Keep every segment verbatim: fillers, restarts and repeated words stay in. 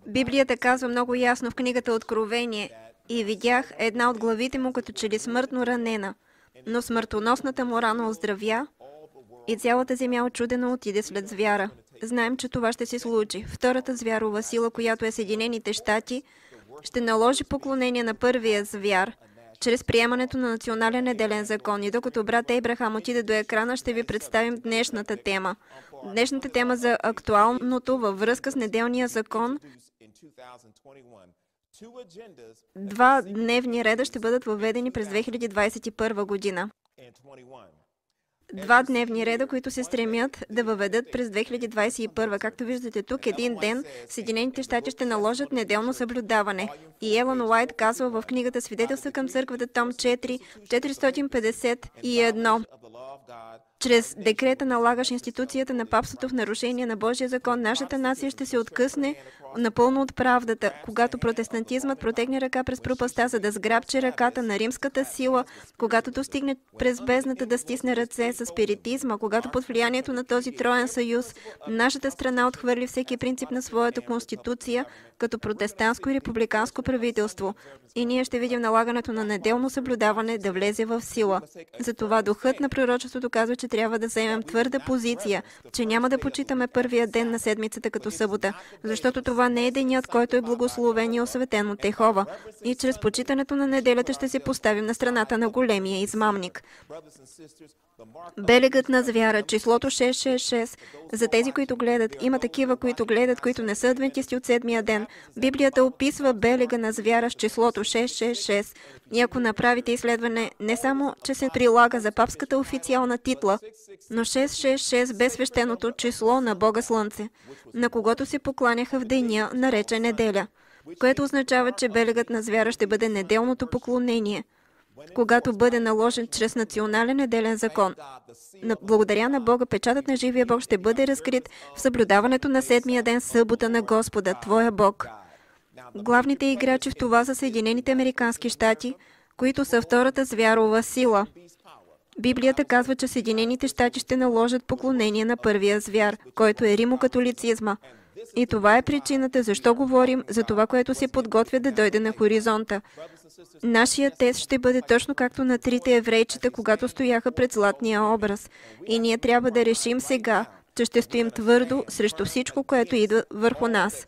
Библията казва много ясно в книгата Откровение: „И видях една от главите му като че ли смъртно ранена, но смъртоносната му рана оздравя и цялата земя очудено отиде след звяра." Знаем, че това ще се случи. Втората звярова сила, която е Съединените щати, ще наложи поклонение на първия звяр чрез приемането на национален неделен закон. И докато брат Ейбрахам отиде до екрана, ще ви представим днешната тема. Днешната тема за актуалното във връзка с неделния закон. Два дневни реда ще бъдат въведени през две хиляди двадесет и първа година. Два дневни реда, които се стремят да въведат през две хиляди двадесет и първа. Както виждате тук, един ден Съединените щати ще наложат неделно съблюдаване. И Елън Уайт казва в книгата Свидетелства към църквата, том четири, четиристотин петдесет и едно. Чрез декрета, налагаш институцията на папството в нарушение на Божия закон, нашата нация ще се откъсне напълно от правдата, когато протестантизмът протегне ръка през пропаста, за да сграбчи ръката на римската сила, когато достигне през бездната да стисне ръце с спиритизма, когато под влиянието на този троен съюз нашата страна отхвърли всеки принцип на своята конституция като протестантско и републиканско правителство. И ние ще видим налагането на неделно съблюдаване да влезе в сила. Затова духът на пророчеството казва, че трябва да заемем твърда позиция, че няма да почитаме първия ден на седмицата като събота, защото това не е денят, който е благословен и осветен от Йехова. И чрез почитането на неделята ще се поставим на страната на големия измамник. Белегът на звяра, числото шест шест шест. За тези, които гледат, има такива, които гледат, които не са адвентисти от седмия ден. Библията описва белега на звяра с числото шест шест шест. И ако направите изследване, не само, че се прилага за папската официална титла, но шест шест шест бе свещеното число на Бога Слънце, на когото се покланяха в деня, наречен неделя, което означава, че белегът на звяра ще бъде неделното поклонение, когато бъде наложен чрез национален неделен закон. Благодаря на Бога, печатът на живия Бог ще бъде разкрит в съблюдаването на седмия ден, събота на Господа, Твоя Бог. Главните играчи в това са Съединените американски щати, които са втората звярова сила. Библията казва, че Съединените щати ще наложат поклонение на първия звяр, който е римокатолицизма. И това е причината, защо говорим за това, което се подготвя да дойде на хоризонта. Нашият тест ще бъде точно както на трите еврейчета, когато стояха пред златния образ. И ние трябва да решим сега, че ще стоим твърдо срещу всичко, което идва върху нас.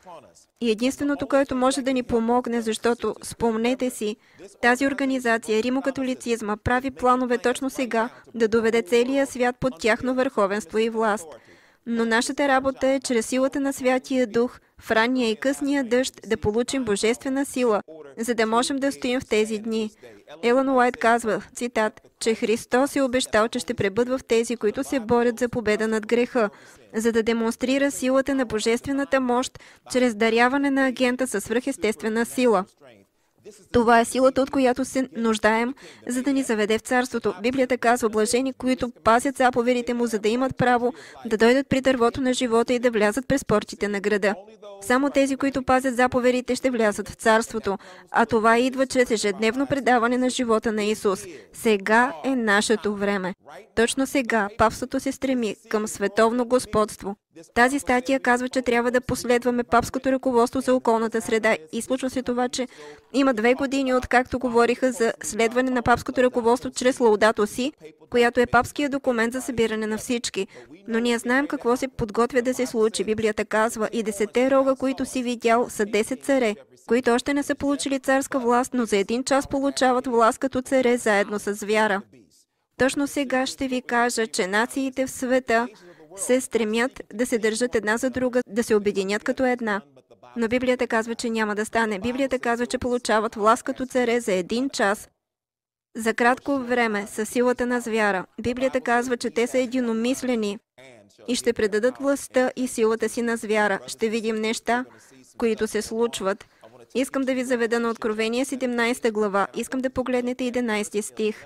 И единственото, което може да ни помогне, защото, спомнете си, тази организация, римокатолицизма, прави планове точно сега да доведе целия свят под тяхно върховенство и власт. Но нашата работа е чрез силата на Святия Дух, в ранния и късния дъжд, да получим божествена сила, за да можем да стоим в тези дни. Елън Уайт казва, цитат, че Христос е обещал, че ще пребъдва в тези, които се борят за победа над греха, за да демонстрира силата на божествената мощ чрез даряване на агента със свръхестествена сила. Това е силата, от която се нуждаем, за да ни заведе в царството. Библията казва, блажени, които пазят заповедите му, за да имат право да дойдат при дървото на живота и да влязат през портите на града. Само тези, които пазят заповедите, ще влязат в царството, а това идва чрез ежедневно предаване на живота на Исус. Сега е нашето време. Точно сега папството се стреми към световно господство. Тази статия казва, че трябва да последваме папското ръководство за околната среда. И случва се това, че има две години, откакто говориха за следване на папското ръководство чрез Лаудато Си, която е папския документ за събиране на всички. Но ние знаем какво се подготвя да се случи. Библията казва, и десетте рога, които си видял, са десет царе, които още не са получили царска власт, но за един час получават власт като царе заедно с вяра. Точно сега ще ви кажа, че нациите в света се стремят да се държат една за друга, да се обединят като една. Но Библията казва, че няма да стане. Библията казва, че получават власт като царе за един час, за кратко време, със силата на звяра. Библията казва, че те са единомислени и ще предадат властта и силата си на звяра. Ще видим неща, които се случват. Искам да ви заведа на Откровение седемнадесета глава. Искам да погледнете единадесети стих.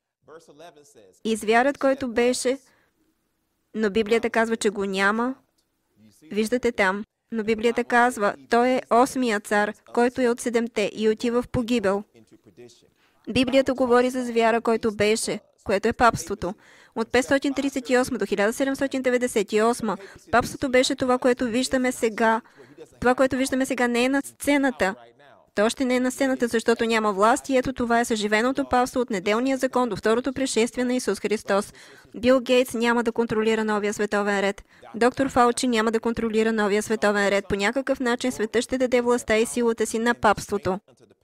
И звярат, който беше, но Библията казва, че го няма. Виждате там. Но Библията казва, той е осмия цар, който е от седемте и отива в погибел. Библията говори за звяра, който беше, което е папството. От петстотин тридесет и осма до хиляда седемстотин деветдесет и осма папството беше това, което виждаме сега. Това, което виждаме сега, не е на сцената. То още не е на сцената, защото няма власт и ето това е съживеното папство от неделния закон до второто пришествие на Исус Христос. Бил Гейтс няма да контролира новия световен ред. Доктор Фаучи няма да контролира новия световен ред. По някакъв начин света ще даде властта и силата си на папството.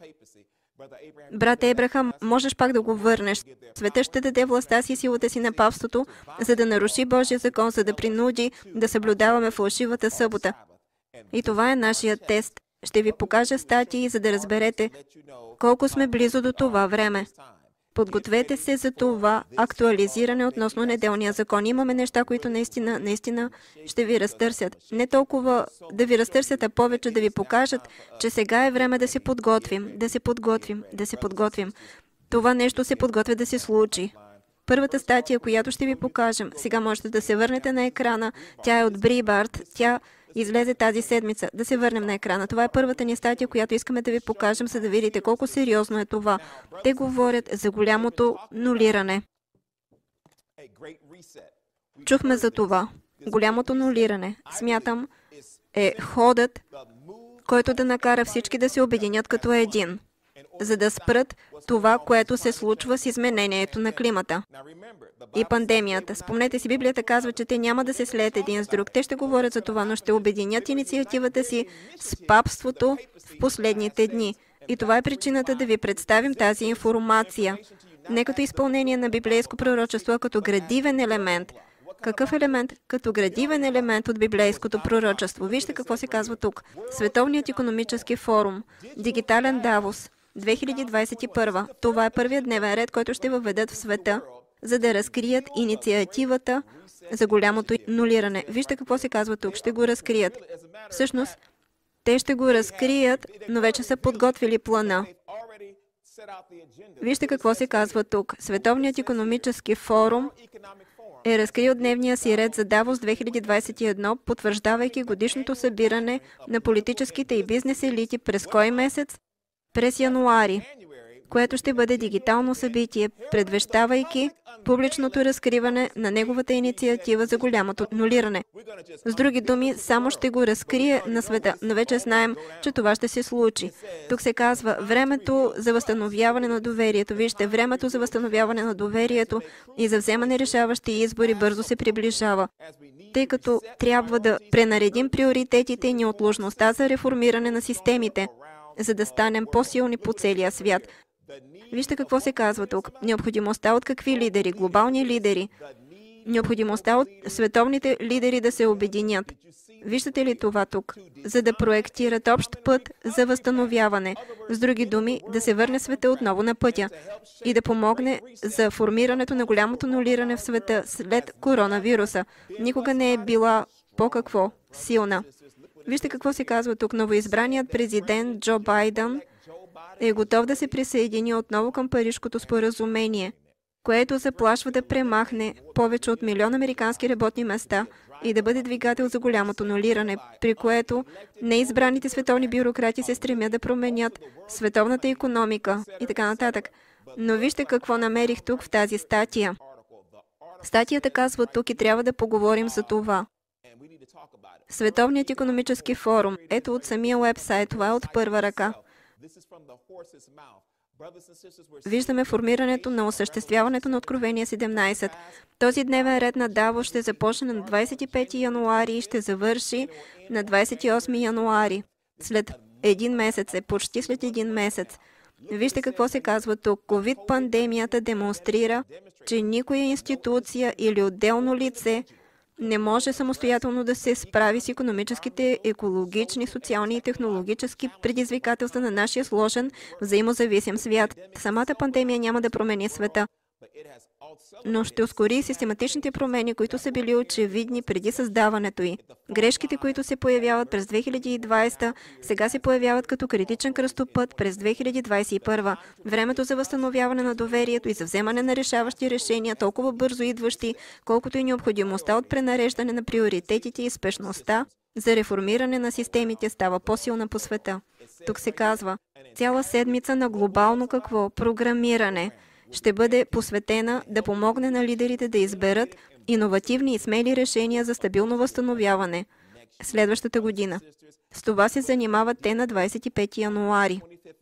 Брат Ебрахам, можеш пак да го върнеш. Света ще даде властта си и силата си на папството, за да наруши Божия закон, за да принуди да съблюдаваме фалшивата събота. И това е нашия тест. Ще ви покажа статии, за да разберете колко сме близо до това време. Подгответе се за това актуализиране относно неделния закон. Имаме неща, които наистина, наистина ще ви разтърсят. Не толкова да ви разтърсят, а повече да ви покажат, че сега е време да се подготвим, да се подготвим, да се подготвим. Това нещо се подготвя да се случи. Първата статия, която ще ви покажем, сега можете да се върнете на екрана. Тя е от Брибард. Тя излезе тази седмица. Да се върнем на екрана. Това е първата ни статия, която искаме да ви покажем, за да видите колко сериозно е това. Те говорят за голямото нулиране. Чухме за това. Голямото нулиране, смятам, е ходът, който да накара всички да се обединят като един, за да спрат това, което се случва с изменението на климата и пандемията. Спомнете си, Библията казва, че те няма да се слеят един с друг. Те ще говорят за това, но ще обединят инициативата си с папството в последните дни. И това е причината да ви представим тази информация. Не като изпълнение на библейско пророчество, а като градивен елемент. Какъв елемент? Като градивен елемент от библейското пророчество. Вижте какво се казва тук. Световният икономически форум. Дигитален Давос. две хиляди двадесет и първа. Това е първият дневен ред, който ще въведат в света, за да разкрият инициативата за голямото нулиране. Вижте какво се казва тук. Ще го разкрият. Всъщност, те ще го разкрият, но вече са подготвили плана. Вижте какво се казва тук. Световният икономически форум е разкрил дневния си ред за Давос две хиляди двадесет и едно, потвърждавайки годишното събиране на политическите и бизнес елити през кой месец? През януари, което ще бъде дигитално събитие, предвещавайки публичното разкриване на неговата инициатива за голямото нулиране. С други думи, само ще го разкрие на света, но вече знаем, че това ще се случи. Тук се казва времето за възстановяване на доверието. Вижте, времето за възстановяване на доверието и за вземане решаващи избори бързо се приближава, тъй като трябва да пренаредим приоритетите и неотложността за реформиране на системите, за да станем по-силни по целия свят. Вижте какво се казва тук. Необходимостта от какви лидери? Глобални лидери. Необходимостта от световните лидери да се обединят. Виждате ли това тук? За да проектират общ път за възстановяване. С други думи, да се върне света отново на пътя и да помогне за формирането на голямото нулиране в света след коронавируса. Никога не е била по-какво? Силна. Вижте какво се казва тук. Новоизбраният президент Джо Байден е готов да се присъедини отново към Парижкото споразумение, което заплашва да премахне повече от милион американски работни места и да бъде двигател за голямото нулиране, при което неизбраните световни бюрократи се стремят да променят световната икономика и така нататък. Но вижте какво намерих тук в тази статия. Статията казва тук и трябва да поговорим за това. Световният икономически форум. Ето от самия уебсайт, това е от първа ръка. Виждаме формирането на осъществяването на Откровение седемнадесет. Този дневен ред на Давос ще започне на двадесет и пети януари и ще завърши на двадесет и осми януари. След един месец е, почти след един месец. Вижте какво се казва тук. ковид-пандемията демонстрира, че никоя институция или отделно лице не може самостоятелно да се справи с икономическите, екологични, социални и технологически предизвикателства на нашия сложен, взаимозависим свят. Самата пандемия няма да промени света, но ще ускори систематичните промени, които са били очевидни преди създаването й. Грешките, които се появяват през две хиляди и двадесета, сега се появяват като критичен кръстопът през две хиляди двадесет и първа. Времето за възстановяване на доверието и за вземане на решаващи решения, толкова бързо идващи, колкото и необходимостта от пренареждане на приоритетите и спешността за реформиране на системите става по-силна по света. Тук се казва, цяла седмица на глобално какво? Програмиране. ще бъде посветена да помогне на лидерите да изберат иновативни и смели решения за стабилно възстановяване следващата година. С това се занимават те на двадесет и пети януари.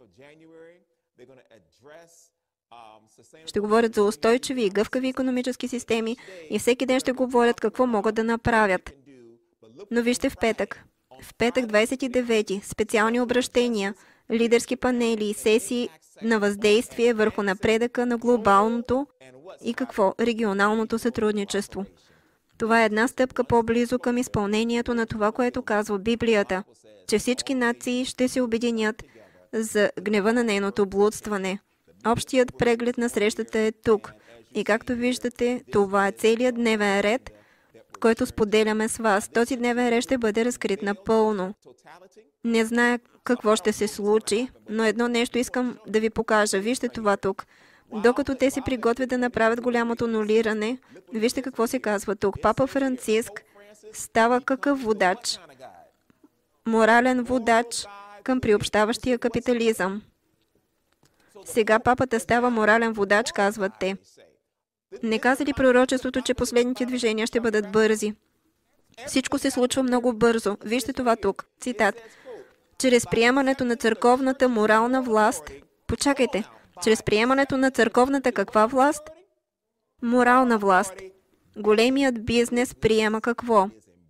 Ще говорят за устойчиви и гъвкави икономически системи и всеки ден ще говорят какво могат да направят. Но вижте в петък. В петък двадесет и девети специални обращения, лидерски панели и сесии на въздействие върху напредъка на глобалното и какво? Регионалното сътрудничество. Това е една стъпка по-близо към изпълнението на това, което казва Библията, че всички нации ще се обединят за гнева на нейното блудстване. Общият преглед на срещата е тук. И както виждате, това е целият дневен ред, който споделяме с вас. Този дневен ред ще бъде разкрит напълно. Не зная какво ще се случи, но едно нещо искам да ви покажа. Вижте това тук. Докато те се приготвят да направят голямото нулиране, вижте какво се казва тук. Папа Франциск става какъв водач? Морален водач към приобщаващия капитализъм. Сега папата става морален водач, казват те. Не каза ли пророчеството, че последните движения ще бъдат бързи? Всичко се случва много бързо. Вижте това тук. Цитат. Чрез приемането на църковната морална власт, почакайте, чрез приемането на църковната каква власт? Морална власт. Големият бизнес приема какво?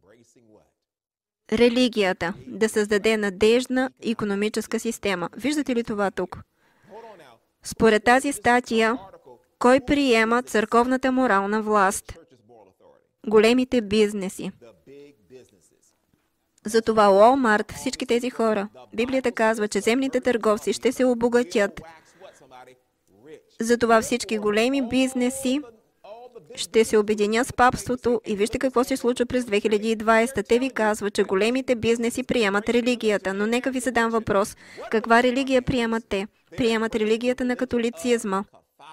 Религията. Да създаде надеждна икономическа система. Виждате ли това тук? Според тази статия, кой приема църковната морална власт? Големите бизнеси. Затова Walmart, всички тези хора, Библията казва, че земните търговци ще се обогатят. Затова всички големи бизнеси ще се обединят с папството и вижте какво се случва през две хиляди и двадесета. Те ви казват, че големите бизнеси приемат религията, но нека ви задам въпрос. Каква религия приемат те? Приемат религията на католицизма.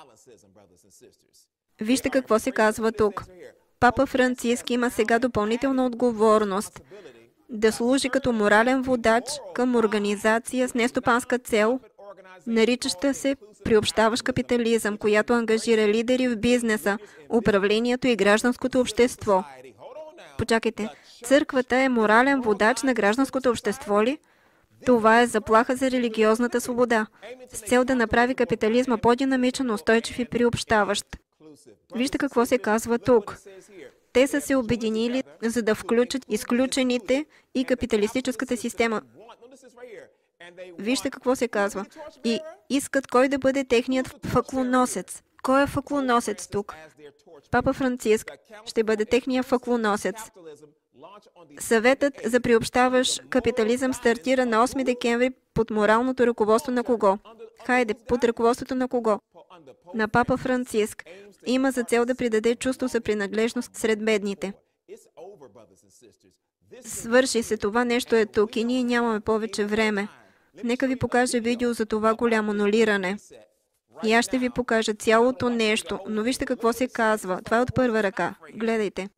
Вижте какво се казва тук. Папа Франциск има сега допълнителна отговорност да служи като морален водач към организация с нестопанска цел, наричаща се приобщаващ капитализъм, която ангажира лидери в бизнеса, управлението и гражданското общество. Почакайте, църквата е морален водач на гражданското общество ли? Това е заплаха за религиозната свобода, с цел да направи капитализма по-динамичен, устойчив и приобщаващ. Вижте какво се казва тук. Те са се обединили, за да включат изключените и капиталистическата система. Вижте какво се казва. И искат кой да бъде техният факлоносец. Кой е факлоносец тук? Папа Франциск ще бъде техният факлоносец. Съветът за приобщаващ капитализъм стартира на осми декември под моралното ръководство на кого? Хайде, под ръководството на кого? На Папа Франциск. Има за цел да придаде чувство за принадлежност сред бедните. Свърши се, това нещо е тук и ние нямаме повече време. Нека ви покажа видео за това голямо нулиране. И аз ще ви покажа цялото нещо, но вижте какво се казва. Това е от първа ръка. Гледайте.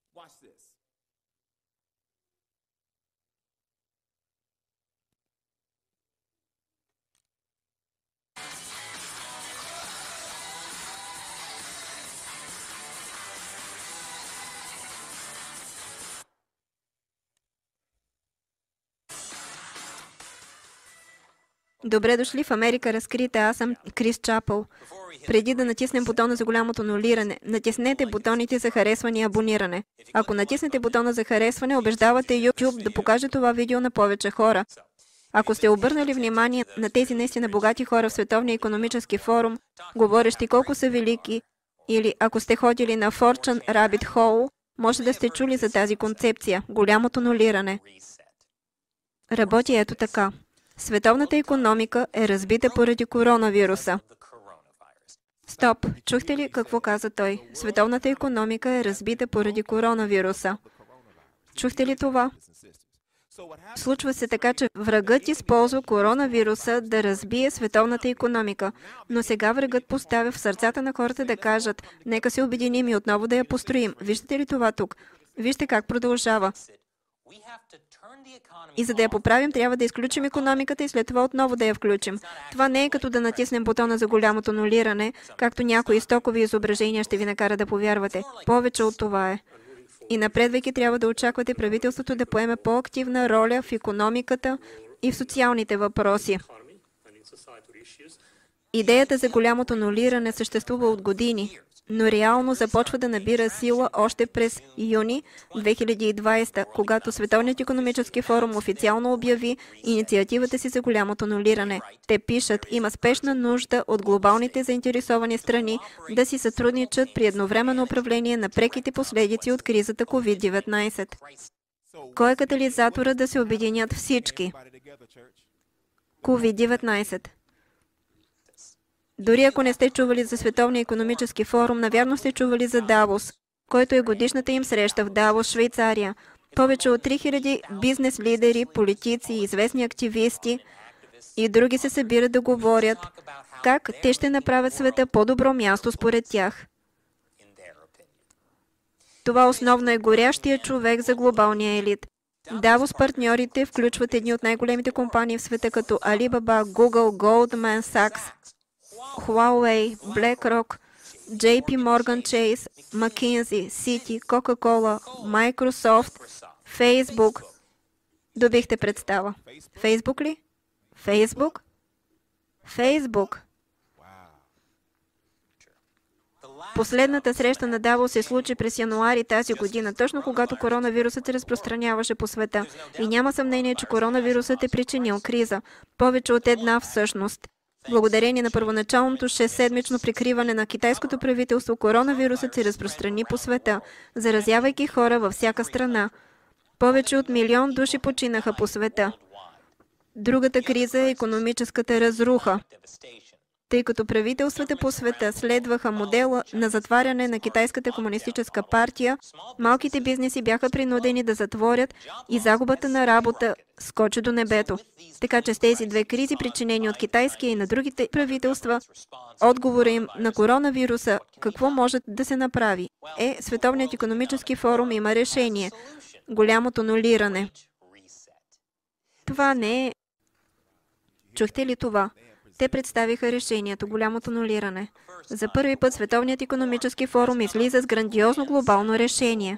Добре дошли в Америка разкрита. Аз съм Крис Чапъл. Преди да натиснем бутона за голямото нулиране, натиснете бутоните за харесване и абониране. Ако натиснете бутона за харесване, убеждавате YouTube да покаже това видео на повече хора. Ако сте обърнали внимание на тези наистина богати хора в Световния икономически форум, говорещи колко са велики, или ако сте ходили на Fortune Rabbit Hole, може да сте чули за тази концепция – голямото нулиране. Работи ето така. Световната икономика е разбита поради коронавируса. Стоп! Чухте ли какво каза той? Световната икономика е разбита поради коронавируса. Чухте ли това? Случва се така, че врагът използва коронавируса да разбие световната икономика. Но сега врагът поставя в сърцата на хората да кажат, нека се обединим и отново да я построим. Виждате ли това тук? Вижте как продължава. И за да я поправим, трябва да изключим икономиката и след това отново да я включим. Това не е като да натиснем бутона за голямото нулиране, както някои стокови изображения ще ви накара да повярвате. Повече от това е. И напредвайки трябва да очаквате правителството да поеме по-активна роля в икономиката и в социалните въпроси. Идеята за голямото нулиране съществува от години, но реално започва да набира сила още през юни две хиляди и двадесета, когато Световният икономически форум официално обяви инициативата си за голямото нулиране. Те пишат, има спешна нужда от глобалните заинтересовани страни да си сътрудничат при едновременно управление на преките последици от кризата ковид деветнадесет. Кой е катализатора да се обединят всички? ковид деветнадесет. Дори ако не сте чували за Световния икономически форум, навярно сте чували за Давос, който е годишната им среща в Давос, Швейцария. Повече от три хиляди бизнес лидери, политици, известни активисти и други се събират да говорят как те ще направят света по-добро място според тях. Това основно е горящия човек за глобалния елит. Давос партньорите включват едни от най-големите компании в света, като Alibaba, Google, Goldman Sachs, Huawei, BlackRock, Джей Пи Morgan Chase, McKinsey, Citi, Coca-Cola, Microsoft, Facebook. Добихте представа. Facebook ли? Facebook? Facebook. Последната среща на Давос се случи през януари тази година, точно когато коронавирусът се разпространяваше по света. И няма съмнение, че коронавирусът е причинил криза. Повече от една всъщност. Благодарение на първоначалното шестседмично прикриване на китайското правителство, коронавирусът се разпространи по света, заразявайки хора във всяка страна. Повече от милион души починаха по света. Другата криза е икономическата разруха, тъй като правителствата по света следваха модела на затваряне на Китайската комунистическа партия, малките бизнеси бяха принудени да затворят и загубата на работа скочи до небето. Така че с тези две кризи, причинени от китайския и на другите правителства, отговора им на коронавируса, какво може да се направи? Е, Световният икономически форум има решение – голямото нулиране. Това не е... Чухте ли това? Те представиха решението – голямото нулиране. За първи път Световният икономически форум излиза с грандиозно глобално решение.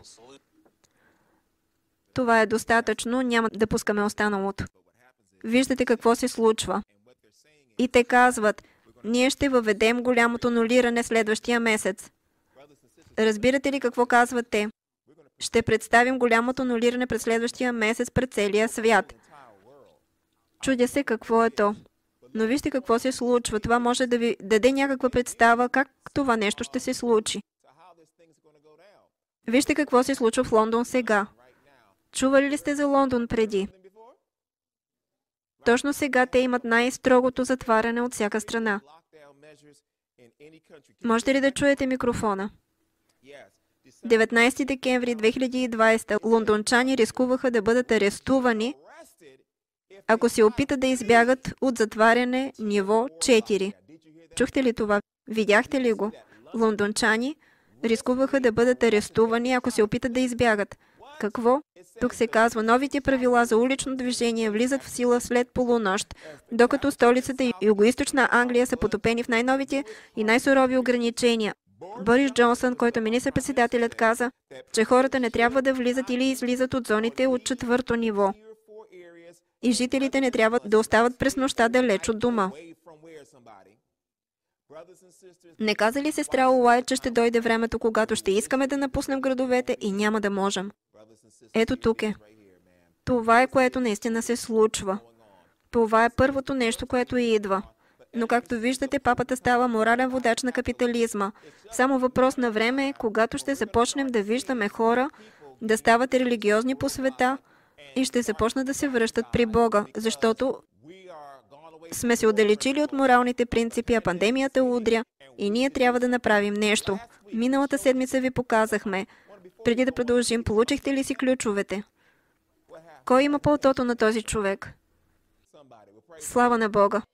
Това е достатъчно, няма да пускаме останалото. Виждате какво се случва. И те казват, ние ще въведем голямото нулиране следващия месец. Разбирате ли какво казват те? Ще представим голямото нулиране през следващия месец пред целия свят. Чудя се какво е то. Но вижте какво се случва. Това може да ви даде някаква представа как това нещо ще се случи. Вижте какво се случва в Лондон сега. Чували ли сте за Лондон преди? Точно сега те имат най-строгото затваряне от всяка страна. Можете ли да чуете микрофона? деветнадесети декември две хиляди и двадесета лондончани рискуваха да бъдат арестувани, ако се опитат да избягат от затваряне ниво четири. Чухте ли това? Видяхте ли го? Лондончани рискуваха да бъдат арестувани, ако се опитат да избягат. Какво? Тук се казва, новите правила за улично движение влизат в сила след полунощ, докато столицата и Югоизточна Англия са потопени в най-новите и най-сурови ограничения. Борис Джонсън, който министър-председателят, каза, че хората не трябва да влизат или излизат от зоните от четвърто ниво. И жителите не трябва да остават през нощта далеч от дома. Не каза ли сестра Уайт, че ще дойде времето, когато ще искаме да напуснем градовете и няма да можем? Ето тук е. Това е, което наистина се случва. Това е първото нещо, което идва. Но както виждате, папата става морален водач на капитализма. Само въпрос на време е, когато ще започнем да виждаме хора, да стават религиозни по света и ще започнат да се връщат при Бога, защото сме се отдалечили от моралните принципи, а пандемията удря и ние трябва да направим нещо. Миналата седмица ви показахме. Преди да продължим, получихте ли си ключовете? Кой има пълтото на този човек? Слава на Бога!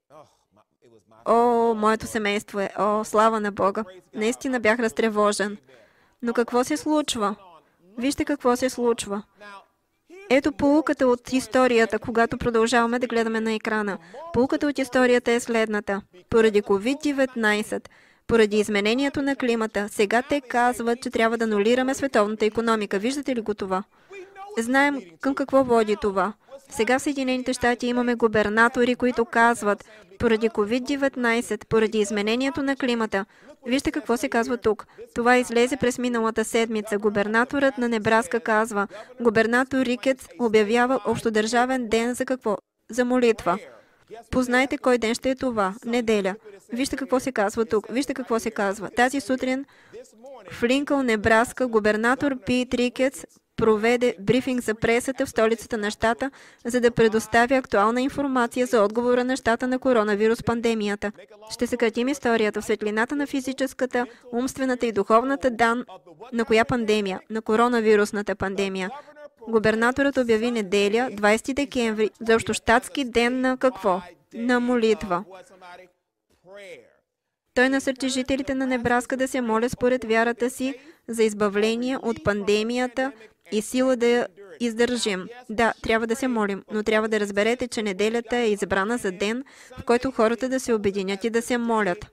О, моето семейство е. О, слава на Бога! Наистина бях разтревожен. Но какво се случва? Вижте какво се случва. Ето поуката от историята, когато продължаваме да гледаме на екрана. Поуката от историята е следната. Поради ковид деветнайсет, поради изменението на климата, сега те казват, че трябва да анулираме световната икономика. Виждате ли го това? Знаем към какво води това. Сега в Съединените щати имаме губернатори, които казват, поради ковид деветнайсет, поради изменението на климата. Вижте какво се казва тук. Това излезе през миналата седмица. Губернаторът на Небраска казва, губернатор Рикетс обявява общодържавен ден за какво? За молитва. Познайте кой ден ще е това. Неделя. Вижте какво се казва тук. Вижте какво се казва. Тази сутрин в Линкъл, Небраска, губернатор Пит Рикетс проведе брифинг за пресата в столицата на щата, за да предоставя актуална информация за отговора на щата на коронавирус пандемията. Ще съкратим историята в светлината на физическата, умствената и духовната дан на коя пандемия? На коронавирусната пандемия. Губернаторът обяви неделя, двайсети декември, за общощатски ден на какво? На молитва. Той насърчи жителите на Небраска да се молят според вярата си за избавление от пандемията и сила да я издържим. Да, трябва да се молим, но трябва да разберете, че неделята е избрана за ден, в който хората да се обединят и да се молят.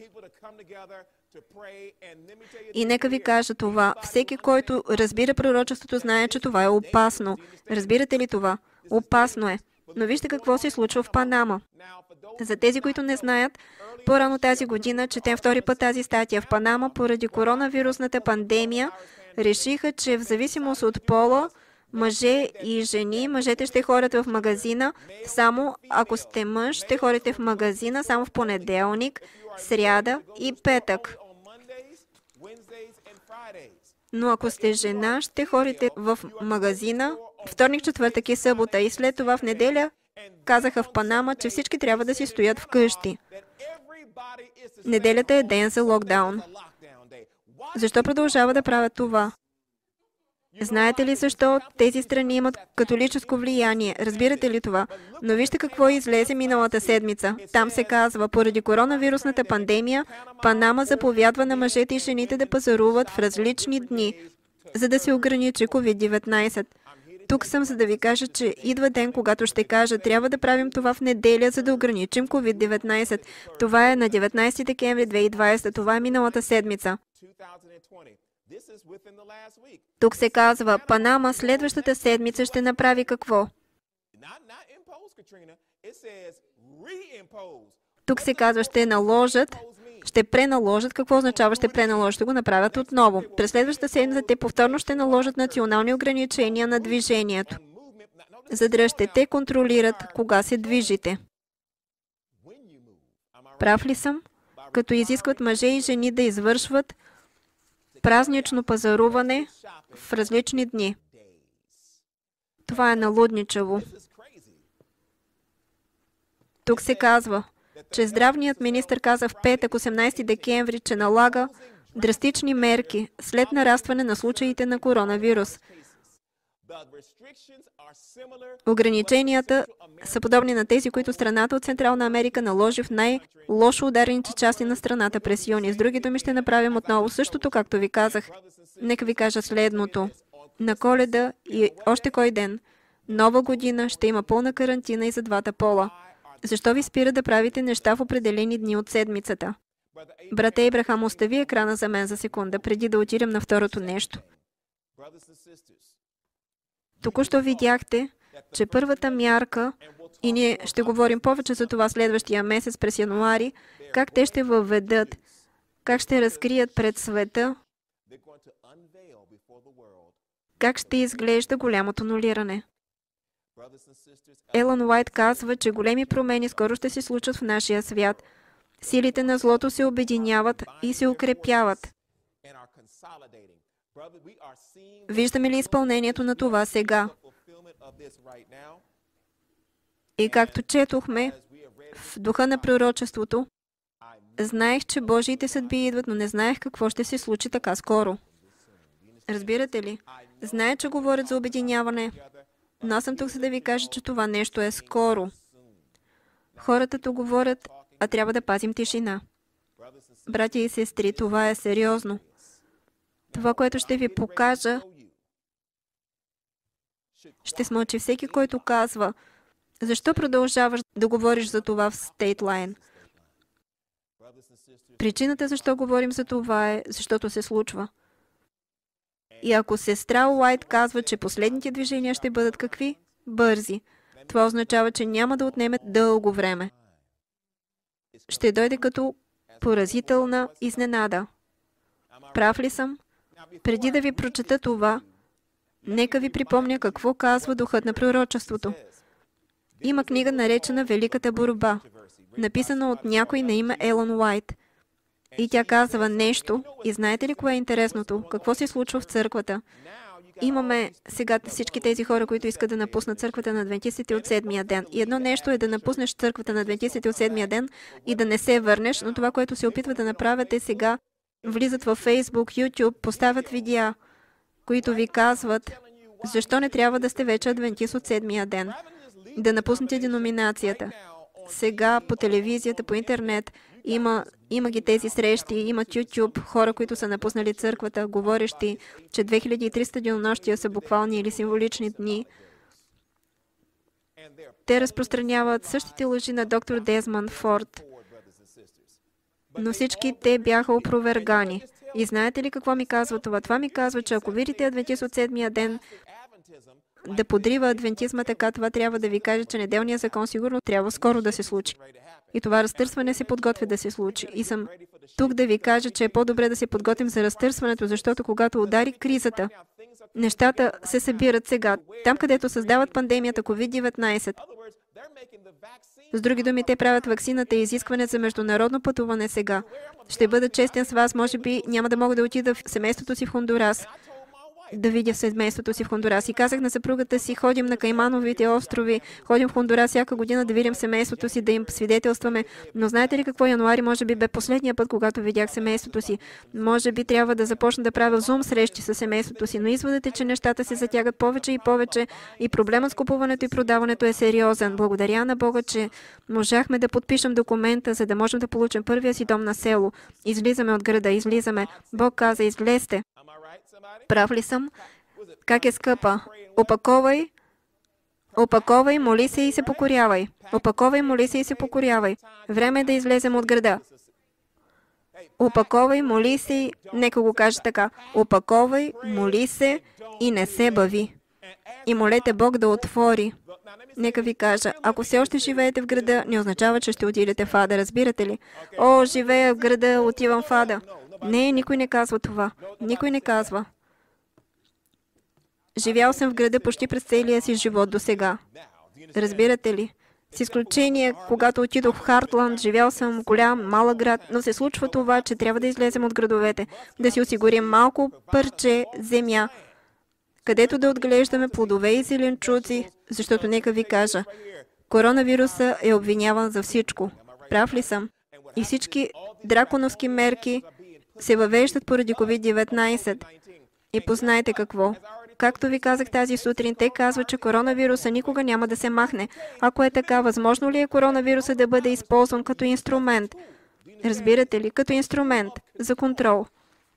И нека ви кажа това. Всеки, който разбира пророчеството, знае, че това е опасно. Разбирате ли това? Опасно е. Но вижте какво се случва в Панама. За тези, които не знаят, по-рано тази година, четем втори път тази статия, в Панама поради коронавирусната пандемия, решиха, че в зависимост от пола, мъже и жени, мъжете ще ходят в магазина, само ако сте мъж, ще ходите в магазина само в понеделник, сряда и петък. Но ако сте жена, ще ходите в магазина вторник, четвъртък и събота. И след това в неделя казаха в Панама, че всички трябва да си стоят вкъщи. Неделята е ден за локдаун. Защо продължава да правят това? Знаете ли защо тези страни имат католическо влияние? Разбирате ли това? Но вижте какво излезе миналата седмица. Там се казва, поради коронавирусната пандемия, Панама заповядва на мъжете и жените да пазаруват в различни дни, за да се ограничи ковид деветнайсет. Тук съм, за да ви кажа, че идва ден, когато ще кажа, трябва да правим това в неделя, за да ограничим ковид деветнайсет. Това е на деветнайсети декември две хиляди и двадесета. Това е миналата седмица. Тук се казва, Панама следващата седмица ще направи какво? Тук се казва, ще наложат, ще преналожат. Какво означава ще преналожат? Ще го направят отново. През следващата седмица те повторно ще наложат национални ограничения на движението. Задръжте, те контролират кога се движите. Прав ли съм? Като изискват мъже и жени да извършват празнично пазаруване в различни дни. Това е налудничаво. Тук се казва, че здравният министър каза в петък, осемнайсети декември, че налага драстични мерки след нарастване на случаите на коронавирус. Ограниченията са подобни на тези, които страната от Централна Америка наложи в най-лошо ударените части на страната през юни. С други думи ще направим отново същото, както ви казах. Нека ви кажа следното. На Коледа и още кой ден, Нова година, ще има пълна карантина и за двата пола. Защо ви спира да правите неща в определени дни от седмицата? Брате Ибрахам, остави екрана за мен за секунда, преди да отидем на второто нещо. Току-що видяхте, че първата мярка, и ние ще говорим повече за това следващия месец през януари, как те ще въведат, как ще разкрият пред света, как ще изглежда голямото нулиране. Елън Уайт казва, че големи промени скоро ще се случат в нашия свят. Силите на злото се обединяват и се укрепяват. Виждаме ли изпълнението на това сега? И както четохме в духа на пророчеството, знаех, че Божиите съдби идват, но не знаех какво ще се случи така скоро. Разбирате ли? Знае, че говорят за обединяване, но аз съм тук, за да ви кажа, че това нещо е скоро. Хората тук говорят, а трябва да пазим тишина. Братя и сестри, това е сериозно. Това, което ще ви покажа, Ще смълчи всеки, който казва: защо продължаваш да говориш за това в Стейтлайн? Причината защо говорим за това е, защото се случва. И ако сестра Уайт казва, че последните движения ще бъдат какви? Бързи. Това означава, че няма да отнеме дълго време. Ще дойде като поразителна изненада. Прав ли съм? Преди да ви прочета това, нека ви припомня какво казва духът на пророчеството. Има книга, наречена Великата борба, написана от някой на име Елън Уайт. И тя казва нещо. И знаете ли кое е интересното? Какво се случва в църквата? Имаме сега всички тези хора, които искат да напуснат църквата на адвентистите от седмия ден. И едно нещо е да напуснеш църквата на адвентистите от седмия ден и да не се върнеш, но това, което се опитват да направят е сега, влизат във Facebook, YouTube, поставят видеа, които ви казват, защо не трябва да сте вече адвентист от седмия ден. Да напуснете деноминацията. Сега по телевизията, по интернет, има, има ги тези срещи, имат YouTube, хора, които са напуснали църквата, говорещи, че две хиляди и триста денонощия са буквални или символични дни. Те разпространяват същите лъжи на доктор Дезмонд Форд. Но всички те бяха опровергани. И знаете ли какво ми казва това? Това ми казва, че ако видите адвентист от седмия ден да подрива адвентизма, така това трябва да ви каже, че неделният закон сигурно трябва скоро да се случи. И това разтърсване се подготвя да се случи. И съм тук да ви кажа, че е по-добре да се подготвим за разтърсването, защото когато удари кризата, нещата се събират сега. Там, където създават пандемията ковид деветнайсет. С други думи, те правят ваксината и изискване за международно пътуване сега. Ще бъда честен с вас, може би няма да мога да отида в семейството си в Хондурас, да видя семейството си в Хондурас. И казах на съпругата си, ходим на Каймановите острови, ходим в Хондурас всяка година да видим семейството си, да им свидетелстваме. Но знаете ли какво? Януари може би бе последния път, когато видях семейството си. Може би трябва да започна да правя зум срещи с семейството си, но изводът е, че нещата се затягат повече и повече и проблемът с купуването и продаването е сериозен. Благодаря на Бога, че можахме да подпишем документа, за да можем да получим първия си дом на село. Излизаме от града, излизаме. Бог каза, излезте. Прав ли съм? Как е скъпа? Опаковай, опаковай, моли се и се покорявай. Опаковай, моли се и се покорявай. Време е да излезем от града. Опаковай, моли се и... Нека го кажа така. Опаковай, моли се и не се бави. И молете Бог да отвори. Нека ви кажа, ако все още живеете в града, не означава, че ще отидете в ада, разбирате ли? О, живея в града, отивам в ада. Не, никой не казва това. Никой не казва. Живял съм в града почти през целия си живот до сега. Разбирате ли? С изключение, когато отидох в Хартланд, живял съм в голям, малък град, но се случва това, че трябва да излезем от градовете, да си осигурим малко парче земя, където да отглеждаме плодове и зеленчуци, защото нека ви кажа, коронавируса е обвиняван за всичко. Прав ли съм? И всички драконовски мерки се въвеждат поради ковид деветнайсет. И познайте какво. Както ви казах тази сутрин, те казват, че коронавируса никога няма да се махне. Ако е така, възможно ли е коронавируса да бъде използван като инструмент? Разбирате ли? Като инструмент за контрол.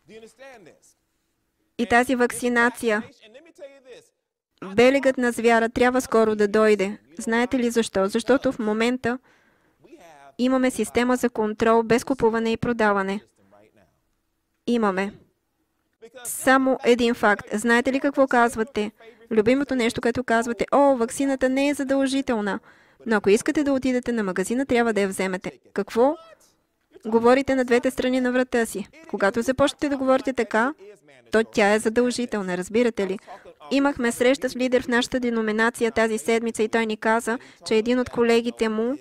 И тази вакцинация, белегът на звяра трябва скоро да дойде. Знаете ли защо? Защото в момента имаме система за контрол без купуване и продаване. Имаме. Само един факт. Знаете ли какво казвате? Любимото нещо, което казвате, о, ваксината не е задължителна. Но ако искате да отидете на магазина, трябва да я вземете. Какво? Говорите на двете страни на врата си. Когато започнете да говорите така, то тя е задължителна, разбирате ли? Имахме среща с лидер в нашата деноминация тази седмица и той ни каза, че един от колегите му,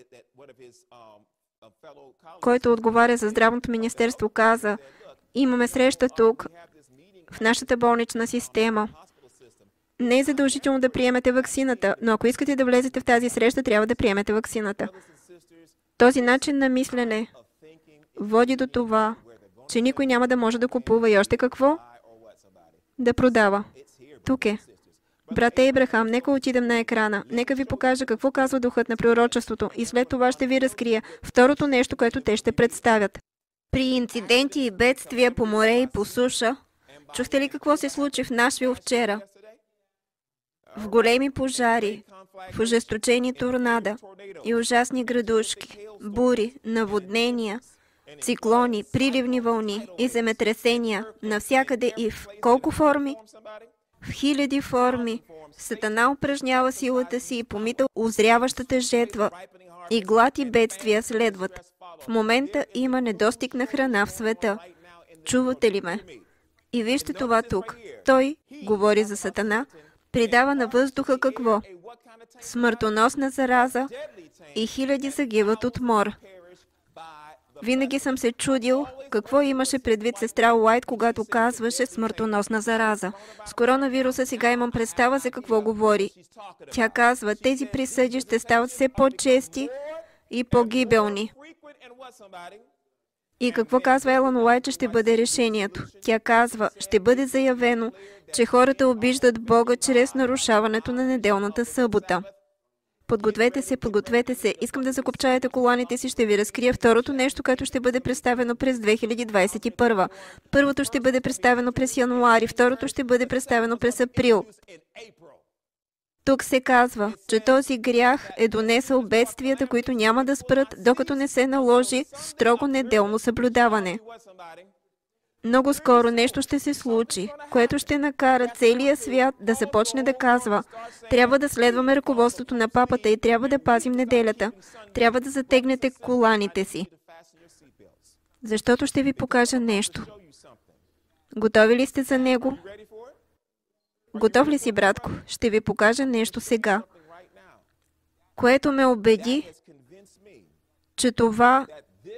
който отговаря за здравното министерство, каза, имаме среща тук, в нашата болнична система. Не е задължително да приемете ваксината, но ако искате да влезете в тази среща, трябва да приемете ваксината. Този начин на мислене води до това, че никой няма да може да купува и още какво? Да продава. Тук е. Брат Ейбрахам, нека отидем на екрана. Нека ви покажа какво казва духът на пророчеството и след това ще ви разкрия второто нещо, което те ще представят. При инциденти и бедствия по море и по суша, чухте ли какво се случи в Нашвил вчера? в големи пожари, в ожесточени торнада и ужасни градушки, бури, наводнения, циклони, приливни вълни и земетресения, навсякъде и в колко форми? В хиляди форми. Сатана упражнява силата си и помита озряващата жетва, и глад и бедствия следват. В момента има недостиг на храна в света. Чувате ли ме? И вижте това тук. Той, говори за Сатана, придава на въздуха какво? Смъртоносна зараза и хиляди загиват от мор. Винаги съм се чудил какво имаше предвид сестра Уайт, когато казваше смъртоносна зараза. С коронавируса сега имам представа за какво говори. Тя казва, тези присъди ще стават все по-чести и по-гибелни. И какво казва Елън Уайт, че ще бъде решението? Тя казва, ще бъде заявено, че хората обиждат Бога чрез нарушаването на неделната събота. Подгответе се, подгответе се. Искам да закопчаете коланите си. Ще ви разкрия второто нещо, което ще бъде представено през две хиляди двадесет и първа. Първото ще бъде представено през януари, второто ще бъде представено през април. Тук се казва, че този грях е донесъл бедствията, които няма да спрат, докато не се наложи строго неделно съблюдаване. Много скоро нещо ще се случи, което ще накара целия свят да започне да казва, трябва да следваме ръководството на папата и трябва да пазим неделята. Трябва да затегнете коланите си. Защото ще ви покажа нещо. Готови ли сте за него? Готов ли си, братко? Ще ви покажа нещо сега, което ме убеди, че това...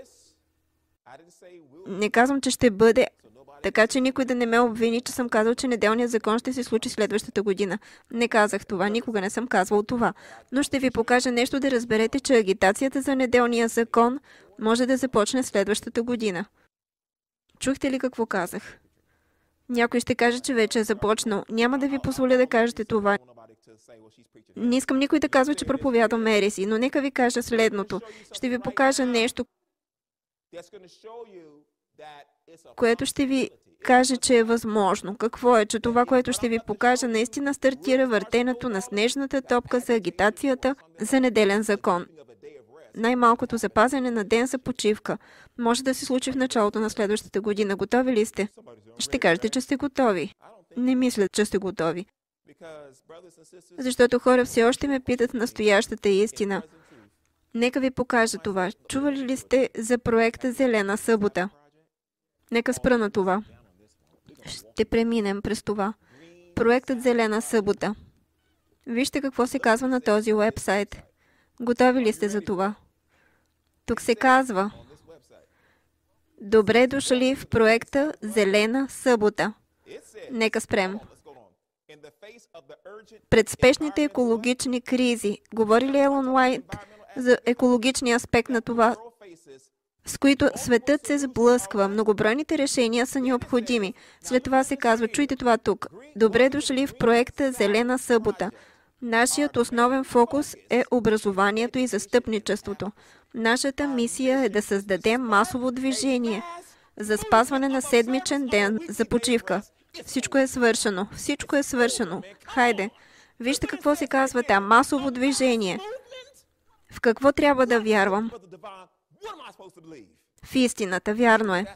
Не казвам, че ще бъде, така че никой да не ме обвини, че съм казал, че неделният закон ще се случи следващата година. Не казах това, никога не съм казвал това. Но ще ви покажа нещо да разберете, че агитацията за неделния закон може да започне следващата година. Чухте ли какво казах? Някой ще каже, че вече е започнал. Няма да ви позволя да кажете това. Не искам никой да казва, че проповядвам ереси, но нека ви кажа следното. Ще ви покажа нещо, което ще ви каже, че е възможно. Какво е? Че това, което ще ви покажа, наистина стартира въртенето на снежната топка за агитацията за неделен закон. Най-малкото запазене на ден за почивка може да се случи в началото на следващата година. Готови ли сте? Ще кажете, че сте готови. Не мисля, че сте готови. Защото хора все още ме питат настоящата истина. Нека ви покажа това. Чували ли сте за проекта Зелена събота? Нека спра на това. Ще преминем през това. Проектът Зелена събота. Вижте какво се казва на този уебсайт. Готови ли сте за това? Тук се казва: добре дошли в проекта Зелена събота. Нека спрем. Пред спешните екологични кризи, говори ли Елън Уайт за екологичния аспект на това, с които светът се сблъсква? Многобройните решения са необходими. След това се казва, чуйте това тук: добре дошли в проекта Зелена събота. Нашият основен фокус е образованието и застъпничеството. Нашата мисия е да създадем масово движение за спазване на седмичен ден за почивка. Всичко е свършено. Всичко е свършено. Хайде, вижте какво се казва там. Масово движение. В какво трябва да вярвам? В истината, вярно е.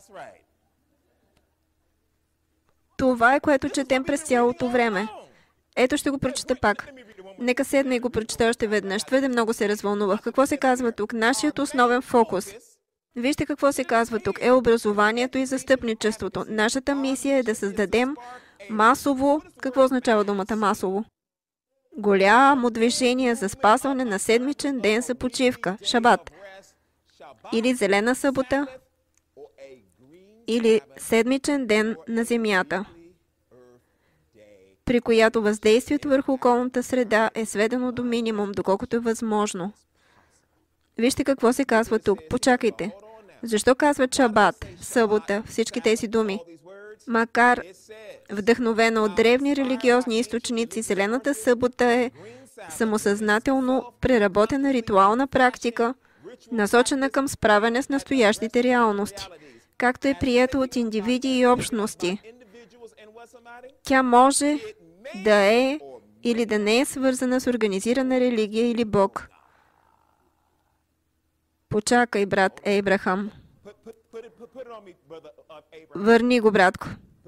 Това е, което четем през цялото време. Ето, ще го прочета пак. Нека седна и го прочета още веднъж. Твърде много се развълнувах. Какво се казва тук? Нашият основен фокус. Вижте какво се казва тук. Е образованието и застъпничеството. Нашата мисия е да създадем масово... Какво означава думата масово? Голямо движение за спазване на седмичен ден за почивка. Шабат. Или зелена събота. Или седмичен ден на земята, при която въздействието върху околната среда е сведено до минимум, доколкото е възможно. Вижте какво се казва тук. Почакайте. Защо казва шабат, събота, всички тези думи? Макар вдъхновена от древни религиозни източници, зелената събота е самосъзнателно преработена ритуална практика, насочена към справяне с настоящите реалности, както е прието от индивиди и общности. Тя може да е или да не е свързана с организирана религия или Бог. Почакай, брат Ейбрахам. Върни го, братко.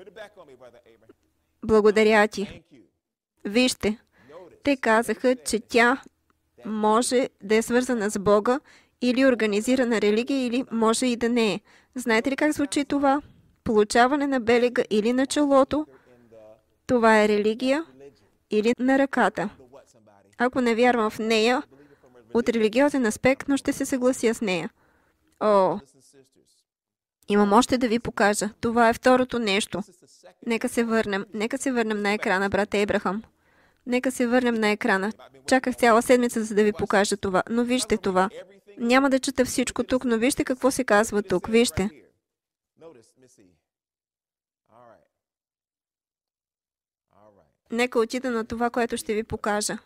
Благодаря ти. Вижте, те казаха, че тя може да е свързана с Бога или организирана религия, или може и да не е. Знаете ли как звучи това? Получаване на белега или на челото, това е религия, или на ръката. Ако не вярвам в нея, от религиозен аспект, но ще се съглася с нея. О, имам още да ви покажа. Това е второто нещо. Нека се върнем. Нека се върнем на екрана, брат Ейбрахам. Нека се върнем на екрана. Чаках цяла седмица, за да ви покажа това. Но вижте това. Няма да чета всичко тук, но вижте какво се казва тук. Вижте. Нека отида на това, което ще ви покажа.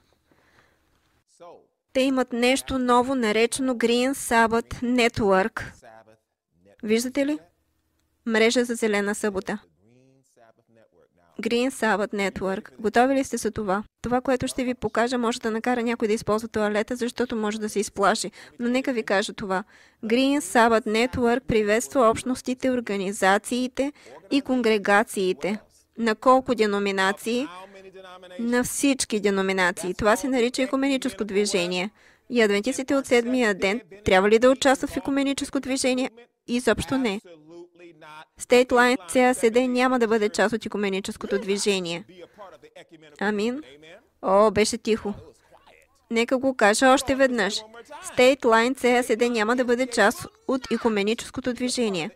Те имат нещо ново, наречено Green Sabbath Network. Виждате ли? Мрежа за зелена събота. Green Sabbath Network. Готови ли сте за това? Това, което ще ви покажа, може да накара някой да използва тоалета, защото може да се изплаши. Но нека ви кажа това. Green Sabbath Network приветства общностите, организациите и конгрегациите. На колко деноминации? На всички деноминации. Това се нарича екуменическо движение. И адвентистите от седмия ден трябва ли да участват в екуменическо движение? Изобщо не. State Line Си А С Д няма да бъде част от екуменическото движение. Амин. О, беше тихо. Нека го кажа още веднъж. State Line Си А С Д няма да бъде част от екуменическото движение.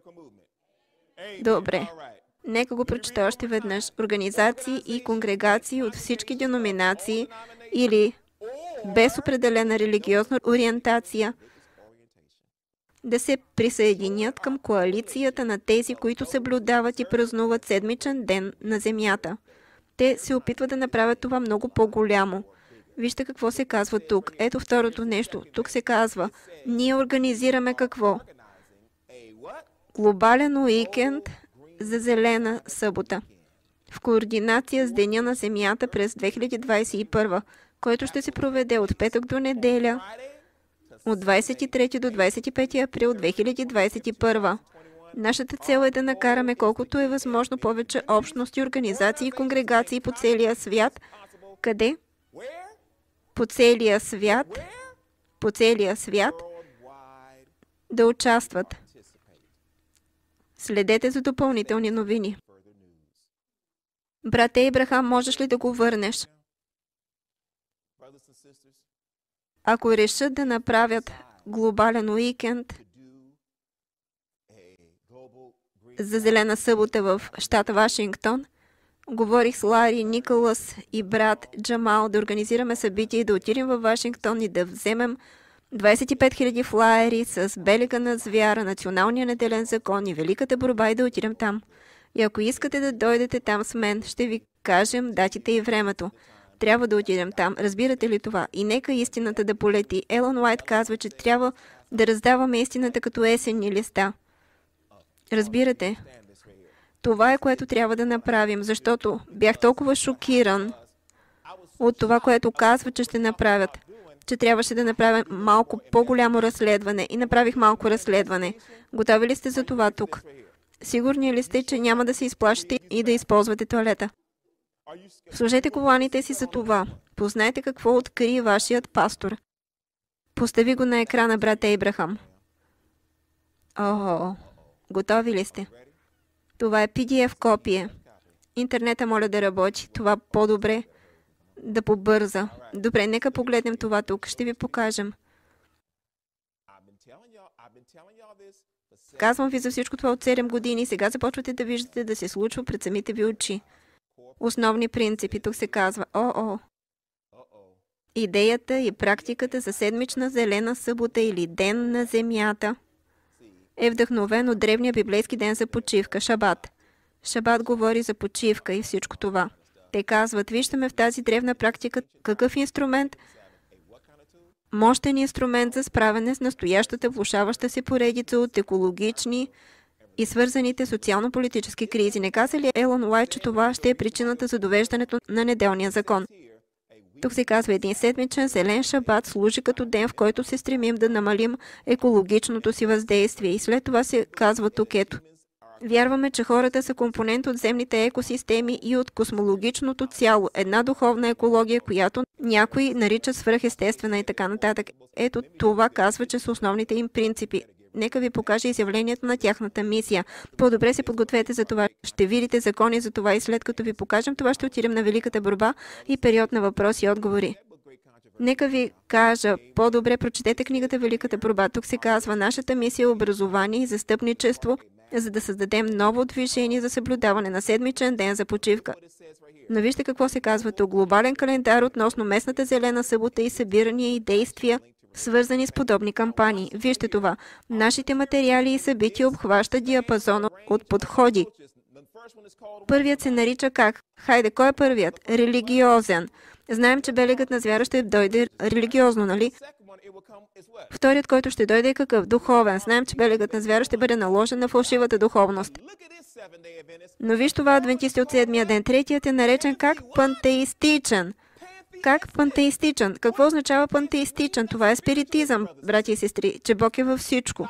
Добре. Нека го прочета още веднъж. Организации и конгрегации от всички деноминации или без определена религиозна ориентация да се присъединят към коалицията на тези, които съблюдават и празнуват седмичен ден на земята. Те се опитват да направят това много по-голямо. Вижте какво се казва тук. Ето второто нещо. Тук се казва, ние организираме какво? Глобален уикенд за зелена събота. В координация с Деня на Земята през две хиляди двадесет и първа, който ще се проведе от петък до неделя, от двадесет и трети до двадесет и пети април две хиляди двадесет и първа. Нашата цел е да накараме колкото е възможно повече общности, организации и конгрегации по целия свят. Къде? По целия свят. По целия свят да участват. Следете за допълнителни новини. Брат Ейбрахам, можеш ли да го върнеш? Ако решат да направят глобален уикенд за зелена събота в щата Вашингтон, говорих с Лари, Николас и брат Джамал да организираме събитие и да отидем във Вашингтон и да вземем двадесет и пет хиляди флаери с белега на звяра, националния неделен закон и великата борба и да отидем там. И ако искате да дойдете там с мен, ще ви кажем датите и времето. Трябва да отидем там. Разбирате ли това? И нека истината да полети. Елън Уайт казва, че трябва да раздаваме истината като есенни листа. Разбирате? Това е, което трябва да направим, защото бях толкова шокиран от това, което казва, че ще направят, че трябваше да направим малко по-голямо разследване. И направих малко разследване. Готови ли сте за това тук? Сигурни ли сте, че няма да се изплашите и да използвате тоалета? Сложете коланите си за това. Познайте какво откри вашият пастор. Постави го на екрана, брат Ейбрахам. О, готови ли сте? Това е Пи Ди Еф копие. Интернета моля да работи. Това по-добре да побърза. Добре, нека погледнем това тук. Ще ви покажем. Казвам ви за всичко това от седем години. Сега започвате да виждате да се случва пред самите ви очи. Основни принципи. Тук се казва О-о. Идеята и практиката за седмична зелена събота или ден на земята е вдъхновен от древния библейски ден за почивка, Шабат. Шабат говори за почивка и всичко това. Те казват, виждаме в тази древна практика какъв инструмент? Мощен инструмент за справяне с настоящата влошаваща се поредица от екологични и свързаните социално-политически кризи. Не каза ли Елън Уайт, че това ще е причината за довеждането на неделния закон? Тук се казва, един седмичен зелен шабат служи като ден, в който се стремим да намалим екологичното си въздействие. И след това се казва тук, ето. Вярваме, че хората са компонент от земните екосистеми и от космологичното цяло. Една духовна екология, която някои наричат свръхестествена и така нататък. Ето това казва, че са основните им принципи. Нека ви покажа изявлението на тяхната мисия. По-добре се подгответе за това. Ще видите закони за това и след като ви покажем това, ще отидем на Великата борба и период на въпроси и отговори. Нека ви кажа, по-добре прочетете книгата Великата борба. Тук се казва, нашата мисия е образование и застъпничество, за да създадем ново движение за съблюдаване на седмичен ден за почивка. Но вижте какво се казва тук. Глобален календар относно местната зелена събота и събирания и действия, свързани с подобни кампании. Вижте това. Нашите материали и събития обхващат диапазон от подходи. Първият се нарича как? Хайде, кой е първият? Религиозен. Знаем, че белегът на звяра ще дойде религиозно, нали? Вторият, който ще дойде е какъв? Духовен. Знаем, че белегът на звяра ще бъде наложен на фалшивата духовност. Но виж това, адвентисти от седмия ден. Третият е наречен как? Пантеистичен. Как пантеистичен? Какво означава пантеистичен? Това е спиритизъм, брати и сестри, че Бог е във всичко.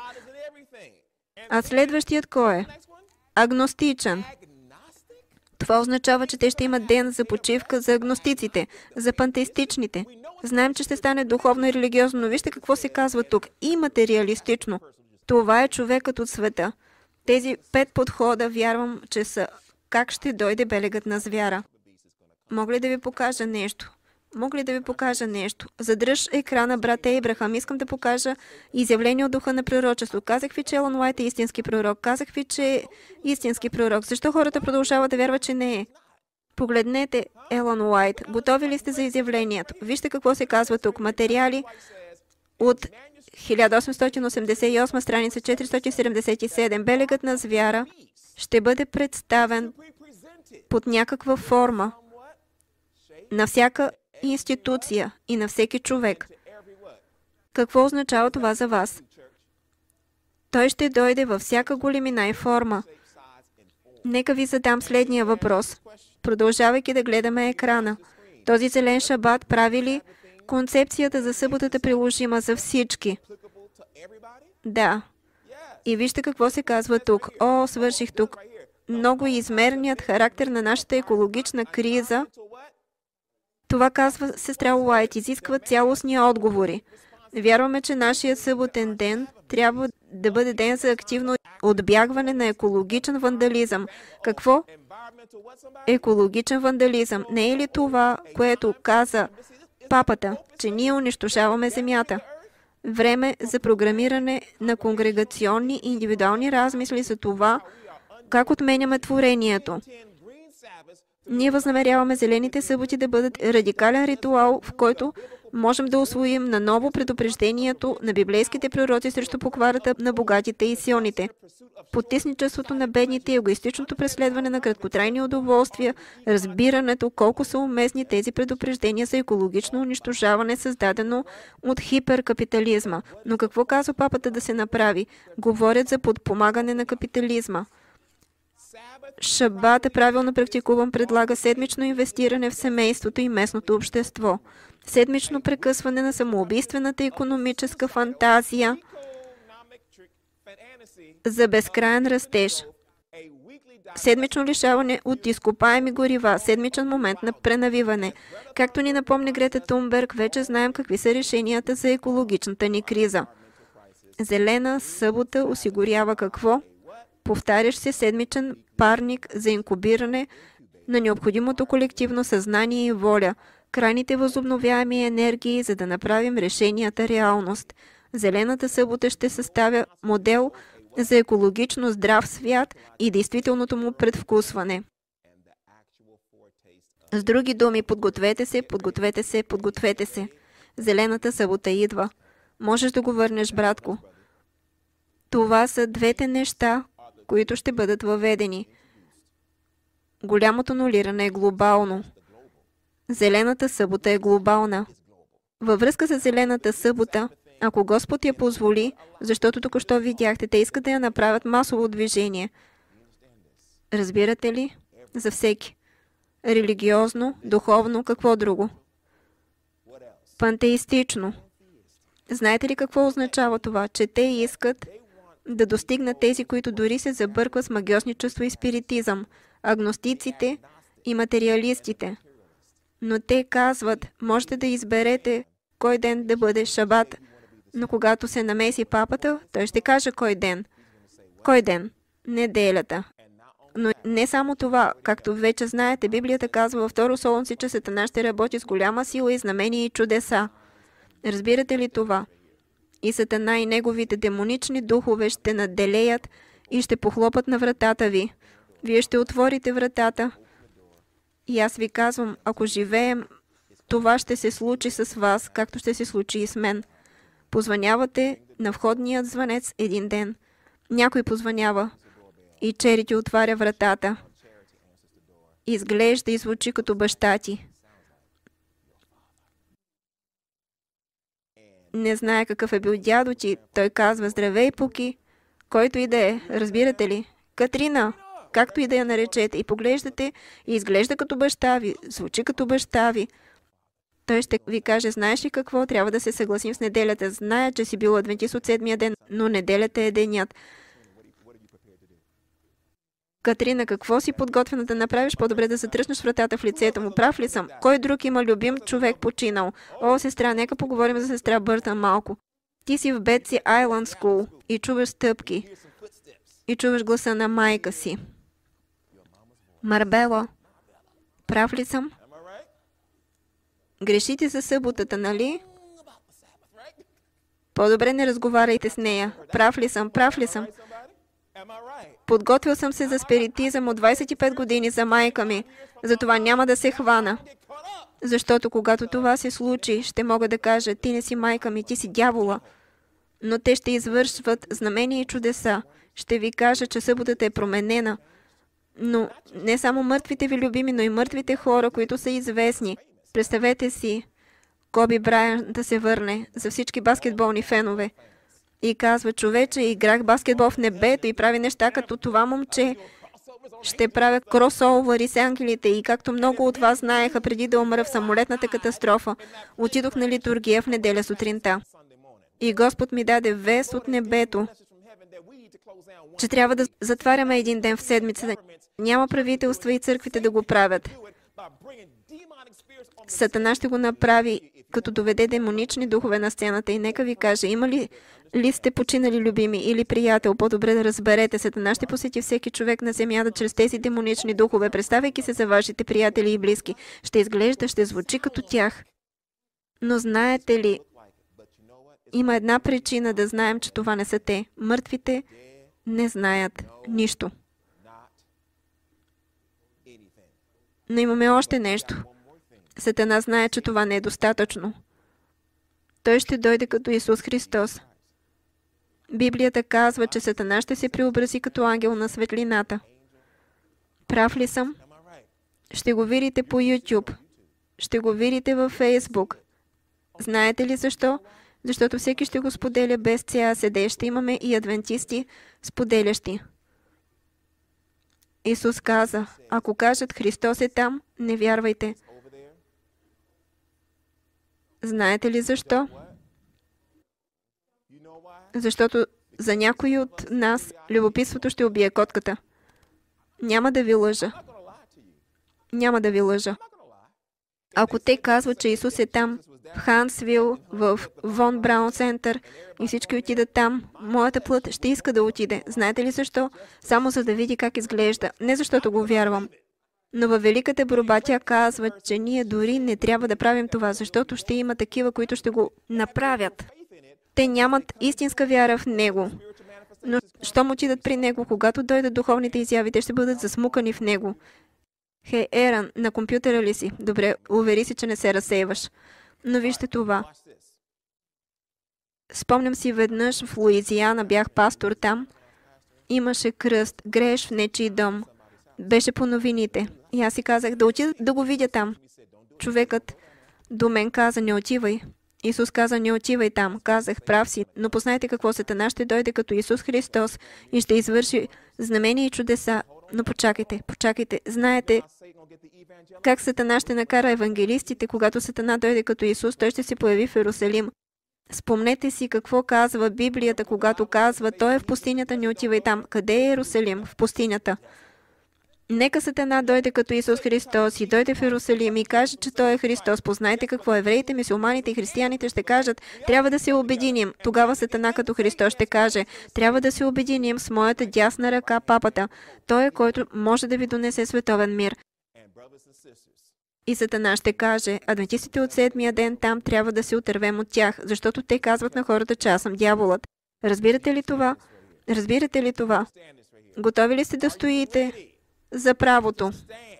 А следващият кой е? Агностичен. Това означава, че те ще имат ден за почивка за агностиците, за пантеистичните. Знаем, че ще стане духовно и религиозно, но вижте какво се казва тук. И материалистично. Това е човекът от света. Тези пет подхода вярвам, че са как ще дойде белегът на звяра. Мога ли да ви покажа нещо? Мога ли да ви покажа нещо? Задръж екрана, брат Ейбрахам. Искам да покажа изявление от духа на пророчество. Казах ви, че Елън Уайт е истински пророк. Казах ви, че е истински пророк. Защо хората продължават да вярват, че не е? Погледнете Елън Уайт. Готови ли сте за изявлението? Вижте какво се казва тук. Материали от хиляда осемстотин осемдесет и осма страница четиристотин седемдесет и седем. Белегът на звяра ще бъде представен под някаква форма на всяка институция и на всеки човек. Какво означава това за вас? Той ще дойде във всяка големина и форма. Нека ви задам следния въпрос. Продължавайки да гледаме екрана. Този зелен шабат прави ли концепцията за съботата приложима за всички? Да. И вижте какво се казва тук. О, свърших тук. Много измерният характер на нашата екологична криза. Това, казва сестра Уайт, изисква цялостни отговори. Вярваме, че нашия съботен ден трябва да бъде ден за активно отбягване на екологичен вандализъм. Какво? Екологичен вандализъм. Не е ли това, което каза папата, че ние унищожаваме земята? Време за програмиране на конгрегационни и индивидуални размисли за това, как отменяме творението. Ние възнамеряваме зелените съботи да бъдат радикален ритуал, в който можем да усвоим наново предупреждението на библейските пророци срещу покварата на богатите и силните, потисничеството на бедните и егоистичното преследване на краткотрайни удоволствия, разбирането колко са уместни тези предупреждения за екологично унищожаване, създадено от хиперкапитализма. Но какво казва папата да се направи? Говорят за подпомагане на капитализма. Шабат е правилно практикуван, предлага седмично инвестиране в семейството и местното общество. Седмично прекъсване на самоубийствената икономическа фантазия за безкрайен растеж. Седмично лишаване от изкопаеми горива, седмичен момент на пренавиване. Както ни напомня Грета Тунберг, вече знаем какви са решенията за екологичната ни криза. Зелена събота осигурява какво? Повтарящ се седмичен парник за инкубиране на необходимото колективно съзнание и воля, крайните възобновяеми енергии, за да направим решенията реалност. Зелената събота ще съставя модел за екологично здрав свят и действителното му предвкусване. С други думи, подгответе се, подгответе се, подгответе се. Зелената събота идва. Можеш да го върнеш, братко. Това са двете неща, които ще бъдат въведени. Голямото нулиране е глобално. Зелената събота е глобална. Във връзка с Зелената събота, ако Господ я позволи, защото току-що видяхте, те искат да я направят масово движение. Разбирате ли? За всеки. Религиозно, духовно, какво друго? пантеистично. Знаете ли какво означава това? Че те искат да достигнат тези, които дори се забъркват с магиосничество и спиритизъм, агностиците и материалистите. Но те казват, можете да изберете кой ден да бъде шабат, но когато се намеси папата, той ще каже кой ден. Кой ден? Неделята. Но не само това, както вече знаете, Библията казва във второ Солунци, че Сатана ще работи с голяма сила и знамения и чудеса. Разбирате ли това? И Сатана и неговите демонични духове ще наделеят и ще похлопат на вратата ви. Вие ще отворите вратата. И аз ви казвам, ако живеем, това ще се случи с вас, както ще се случи и с мен. Позвънявате на входният звънец един ден. Някой позвънява и Черити отваря вратата. Изглежда и звучи като баща ти. Не знае какъв е бил дядо ти. Той казва, здравей, Пуки, който и да е. Разбирате ли? Катрина, както и да я наречете. И поглеждате и изглежда като баща ви. Звучи като баща ви. Той ще ви каже, знаеш ли какво? Трябва да се съгласим с неделята. Зная, че си бил адвентист от седмия ден, но неделята е денят. Катрина, какво си подготвена да направиш? По-добре да затръснеш вратата в лицето му. Прав ли съм? Кой друг има любим човек починал? О, сестра, нека поговорим за сестра Бъртън малко. Ти си в Бетси Айланд Скул и чуваш стъпки. И чуваш гласа на майка си. Марбела, прав ли съм? Грешите за съботата, нали? По-добре не разговаряйте с нея. Прав ли съм? Прав ли съм? Подготвил съм се за спиритизъм от двадесет и пет години за майка ми. Затова няма да се хвана. Защото когато това се случи, ще мога да кажа, ти не си майка ми, ти си дявола. Но те ще извършват знамения и чудеса. Ще ви кажа, че съботата е променена. Но не само мъртвите ви любими, но и мъртвите хора, които са известни. Представете си Коби Брайан да се върне за всички баскетболни фенове. И казва, човече, играх баскетбол в небето и прави неща като това момче. Ще правя кросовъри с ангелите и както много от вас знаеха преди да умра в самолетната катастрофа, отидох на литургия в неделя сутринта. И Господ ми даде вест от небето, че трябва да затваряме един ден в седмицата. Няма правителства и църквите да го правят. Сатана ще го направи, като доведе демонични духове на сцената и нека ви каже, има ли ли сте починали любими или приятел, по-добре да разберете, Сатана ще посети всеки човек на земята чрез тези демонични духове, представяйки се за вашите приятели и близки. Ще изглежда, ще звучи като тях. Но знаете ли, има една причина да знаем, че това не са те. Мъртвите не знаят нищо. Но имаме още нещо. Сатана знае, че това не е достатъчно. Той ще дойде като Исус Христос. Библията казва, че Сатана ще се преобрази като ангел на светлината. Прав ли съм? Ще го видите по YouTube. Ще го видите във Facebook. Знаете ли защо? Защото всеки ще го споделя без ця седе. Ще имаме и адвентисти споделящи. Исус каза, ако кажат Христос е там, не вярвайте. Знаете ли защо? Защото за някои от нас любопитството ще убие котката. Няма да ви лъжа. Няма да ви лъжа. Ако те казват, че Исус е там, в Хансвил, в Вон Браун Център и всички отидат там, моята плът ще иска да отиде. Знаете ли защо? Само за да види как изглежда. Не защото го вярвам. Но във великата борба тя казва, че ние дори не трябва да правим това, защото ще има такива, които ще го направят. Те нямат истинска вяра в Него. Но щом отидат при Него, когато дойдат духовните изяви, те ще бъдат засмукани в Него. Хей, Еран, на компютъра ли си? Добре, увери се, че не се разсейваш. Но вижте това. Спомням си веднъж в Луизиана, бях пастор там. Имаше кръст, грееш в нечий дом. Беше по новините. И аз си казах, да отида да го видя там. Човекът до мен каза, не отивай. Исус каза, не отивай там. Казах, прав си, но познайте какво, Сатана ще дойде като Исус Христос и ще извърши знамения и чудеса. Но почакайте, почакайте. Знаете как Сатана ще накара евангелистите, когато Сатана дойде като Исус, той ще се появи в Иерусалим. Спомнете си какво казва Библията, когато казва, той е в пустинята, не отивай там. Къде е Иерусалим? В пустинята. Нека Сатана дойде като Исус Христос и дойде в Иерусалим и каже, че той е Христос. Познайте какво евреите, мюсюлманите и християните ще кажат. Трябва да се обединим. Тогава Сатана като Христос ще каже, трябва да се обединим с моята дясна ръка, папата. Той е, който може да ви донесе световен мир. И Сатана ще каже, адвентистите от седмия ден там трябва да се отървем от тях, защото те казват на хората, че аз съм дяволът. Разбирате ли това? Разбирате ли това? Готови ли сте да стоите за правото?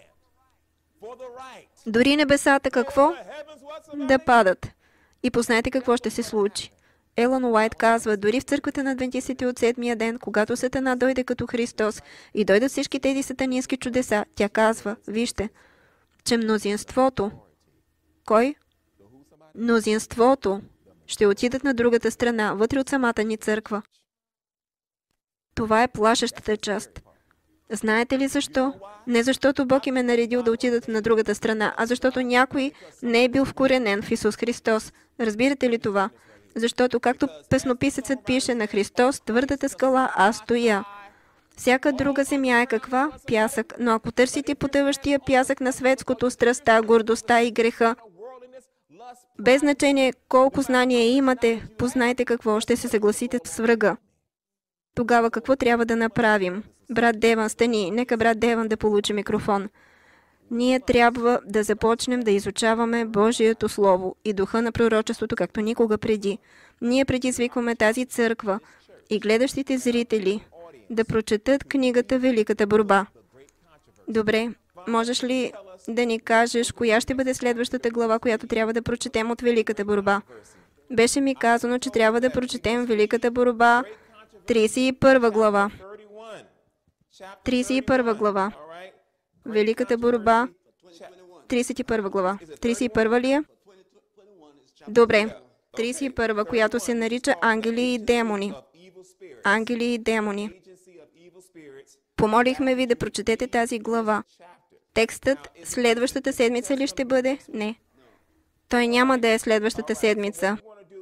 Дори небесата какво? Да падат. И познайте какво ще се случи. Елън Уайт казва, дори в църквата на адвентистите от седмия ден, когато Сатана дойде като Христос и дойдат всички тези сатанински чудеса, тя казва, вижте, че мнозинството, кой? Мнозинството ще отидат на другата страна, вътре от самата ни църква. Това е плашещата част. Знаете ли защо? Не защото Бог им е наредил да отидат на другата страна, а защото някой не е бил вкоренен в Исус Христос. Разбирате ли това? Защото, както песнописецът пише на Христос, твърдата скала, аз стоя. Всяка друга земя е каква? Пясък. Но ако търсите потъващия пясък на светското, страста, гордостта и греха, без значение колко знания имате, познайте какво, ще се съгласите с врага. Тогава какво трябва да направим? Брат Деван, стани. Нека брат Деван да получи микрофон. Ние трябва да започнем да изучаваме Божието Слово и духа на пророчеството, както никога преди. Ние предизвикваме тази църква и гледащите зрители да прочетат книгата Великата борба. Добре, можеш ли да ни кажеш, коя ще бъде следващата глава, която трябва да прочетем от Великата борба? Беше ми казано, че трябва да прочетем Великата борба, тридесет и първа глава. тридесет и първа глава. Великата борба, тридесет и първа глава. тридесет и първа ли е? Добре. тридесет и първа, която се нарича Ангели и демони. Ангели и демони. Помолихме ви да прочетете тази глава. Текстът следващата седмица ли ще бъде? Не. Той няма да е следващата седмица.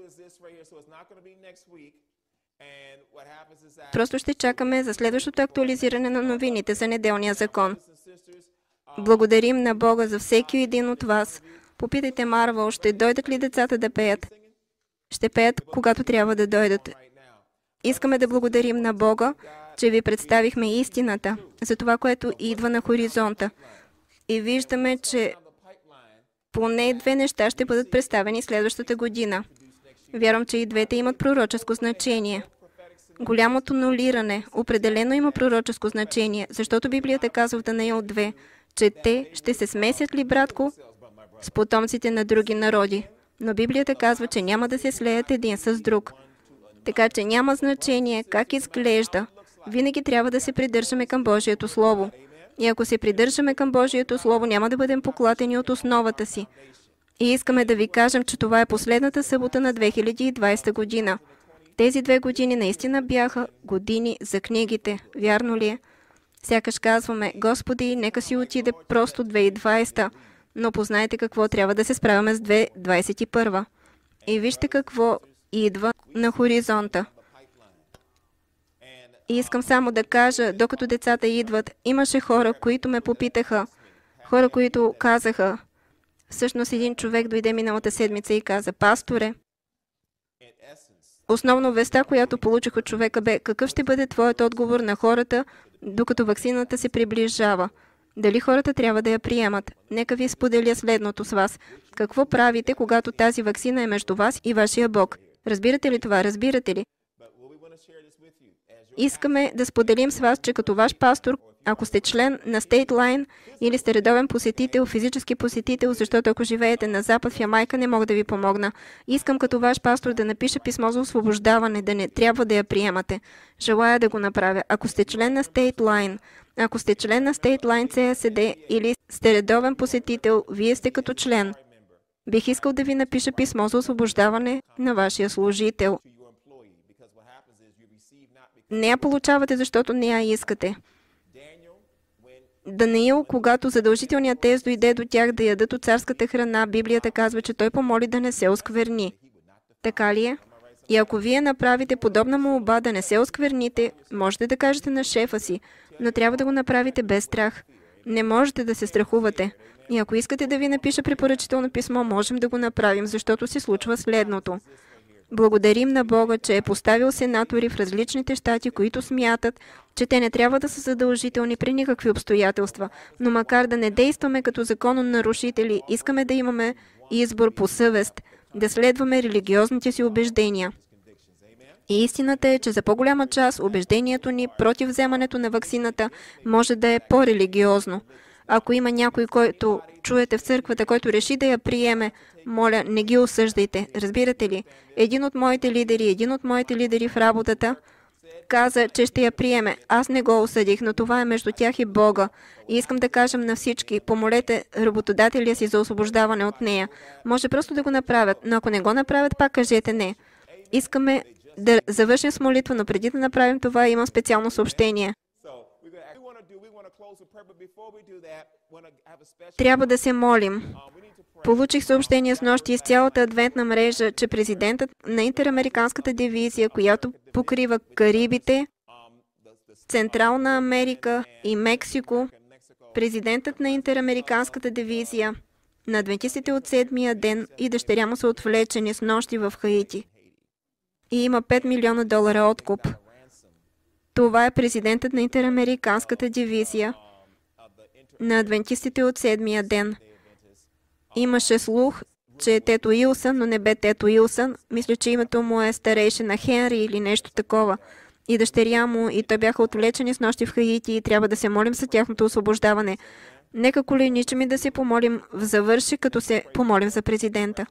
Просто ще чакаме за следващото актуализиране на новините за неделния закон. Благодарим на Бога за всеки един от вас. Попитайте Марвел, ще дойдат ли децата да пеят? Ще пеят, когато трябва да дойдат. Искаме да благодарим на Бога, че ви представихме истината за това, което идва на хоризонта. И виждаме, че поне две неща ще бъдат представени следващата година. Вярвам, че и двете имат пророческо значение. Голямото нулиране определено има пророческо значение, защото Библията казва в Данаил две, че те ще се смесят ли, братко, с потомците на други народи. Но Библията казва, че няма да се слеят един с друг. Така че няма значение как изглежда. Винаги трябва да се придържаме към Божието Слово. И ако се придържаме към Божието Слово, няма да бъдем поклатени от основата си. И искаме да ви кажем, че това е последната събота на две хиляди и двадесета година. Тези две години наистина бяха години за книгите. Вярно ли е? Сякаш казваме, Господи, нека си отиде просто две хиляди и двадесета, но познайте какво трябва да се справяме с две хиляди двадесет и първа. И вижте какво идва на хоризонта. И искам само да кажа, докато децата идват, имаше хора, които ме попитаха, хора, които казаха, всъщност един човек дойде миналата седмица и каза, пасторе, основно веста, която получих от човека бе, какъв ще бъде твоят отговор на хората, докато ваксината се приближава? Дали хората трябва да я приемат? Нека ви споделя следното с вас. Какво правите, когато тази ваксина е между вас и вашия Бог? Разбирате ли това? Разбирате ли? Искаме да споделим с вас, че като ваш пастор, ако сте член на State Line или сте редовен посетител, физически посетител, защото ако живеете на запад в Ямайка, не мога да ви помогна. Искам като ваш пастор да напиша писмо за освобождаване, да не трябва да я приемате. Желая да го направя. Ако сте член на State Line, ако сте член на State Line Си Ес Ди или сте редовен посетител, вие сте като член. Бих искал да ви напиша писмо за освобождаване на вашия служител. Не я получавате, защото не я искате. Даниил, когато задължителният тест дойде до тях да ядат от царската храна, Библията казва, че той помоли да не се оскверни. Така ли е? И ако вие направите подобна молба да не се оскверните, можете да кажете на шефа си, но трябва да го направите без страх. Не можете да се страхувате. И ако искате да ви напиша препоръчително писмо, можем да го направим, защото се случва следното. Благодарим на Бога, че е поставил сенатори в различните щати, които смятат, че те не трябва да са задължителни при никакви обстоятелства. Но макар да не действаме като закононарушители, искаме да имаме избор по съвест, да следваме религиозните си убеждения. И истината е, че за по-голяма част убеждението ни против вземането на ваксината може да е по-религиозно. Ако има някой, който чуете в църквата, който реши да я приеме, моля, не ги осъждайте. Разбирате ли? Един от моите лидери, един от моите лидери в работата каза, че ще я приеме. Аз не го осъдих, но това е между тях и Бога. И искам да кажем на всички, помолете работодателя си за освобождаване от нея. Може просто да го направят, но ако не го направят, пак кажете не. Искаме да завършим с молитва, но преди да направим това, имам специално съобщение. Трябва да се молим. Получих съобщение с нощи из цялата адвентна мрежа, че президентът на Интерамериканската дивизия, която покрива Карибите, Централна Америка и Мексико, президентът на Интерамериканската дивизия, на адвентистите от седмия ден и дъщеря му са отвлечени с нощи в Хаити. И има пет милиона долара откуп. Това е президентът на Интерамериканската дивизия на адвентистите от седмия ден. Имаше слух, че е Тето Уилсън, но не бе Тето Уилсън. Мисля, че името му е старейшина Хенри или нещо такова. И дъщеря му, и той бяха отвлечени с нощи в Хаити и трябва да се молим за тяхното освобождаване. Нека колениче ми да се помолим в завърши, като се помолим за президента.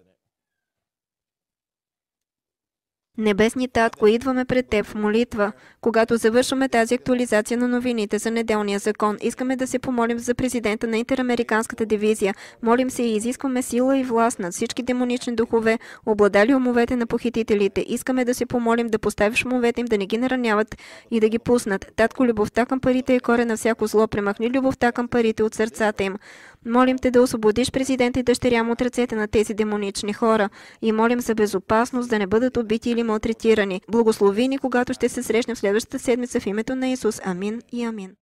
Небесни Татко, идваме пред Теб в молитва. Когато завършваме тази актуализация на новините за неделния закон, искаме да се помолим за президента на Интерамериканската дивизия. Молим се и изискваме сила и власт над всички демонични духове, обладали умовете на похитителите. Искаме да се помолим да поставиш умовете им да не ги нараняват и да ги пуснат. Татко, любовта към парите е корен на всяко зло. Премахни любовта към парите от сърцата им. Молим Те да освободиш президента и дъщеря му от ръцете на тези демонични хора и молим за безопасност да не бъдат убити или малтретирани. Благослови ни, когато ще се срещнем в следващата седмица в името на Исус. Амин и амин.